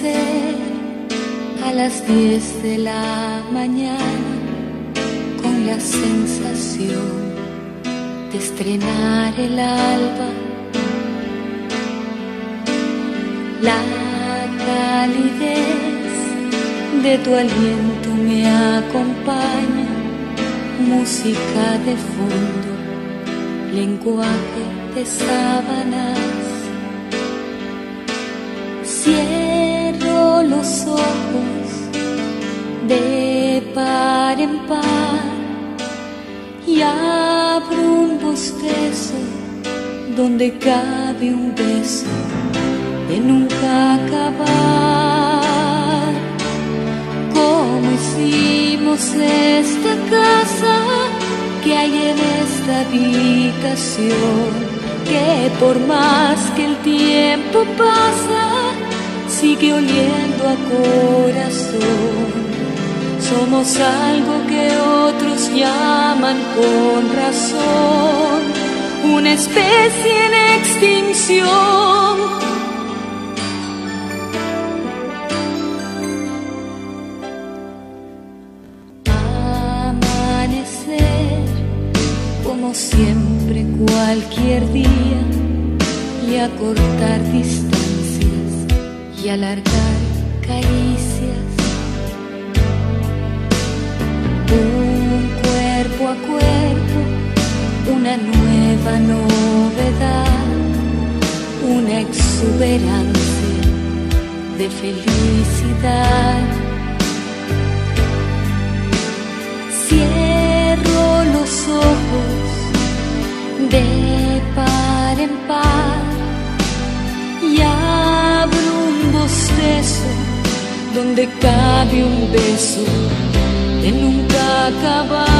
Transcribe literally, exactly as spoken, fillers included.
amanecer a las diez de la mañana con la sensación de estrenar el alba. La calidez de tu aliento me acompaña, música de fondo, lenguaje de sábanas. Cierro los ojos de par en par y abro un bostezo donde cabe un beso de nunca acabar. ¿Cómo hicimos esta casa que hay en esta habitación? Que por más que el tiempo pasa, sigue oliendo a corazón. Somos algo que otros llaman con razón una especie en extinción. Amanecer como siempre cualquier día y acortar distancias y alargar caricias. Un cuerpo a cuerpo, una nueva novedad, una exuberancia de felicidad. Cierro los ojos de par en par y abro un bostezo donde cabe un beso de nunca acabar.